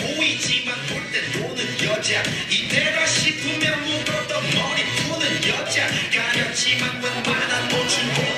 보이지만 볼 땐 노는 여자 이때가 싶으면 묶었던 머리 푸는 여자 가렸지만 웬만한 노출